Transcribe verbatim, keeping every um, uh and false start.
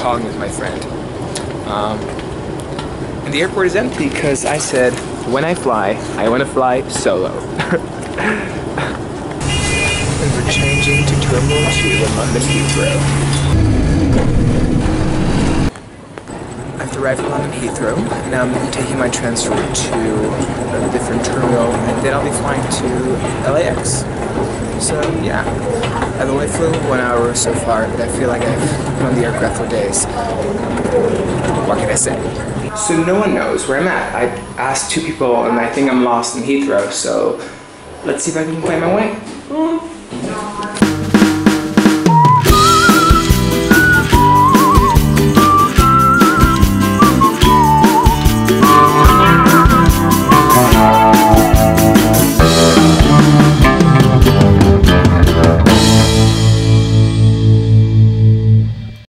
calling with my friend. Um, and the airport is empty because I said, when I fly, I want to fly solo. And we're changing to Terminal two in London Heathrow. I've arrived in London Heathrow. Now I'm taking my transfer to a different terminal, and then I'll be flying to L A X. So yeah, I've only flown one hour so far, but I feel like I've been on the aircraft for days. What can I say? So no one knows where I'm at. I asked two people, and I think I'm lost in Heathrow. So let's see if I can find my way.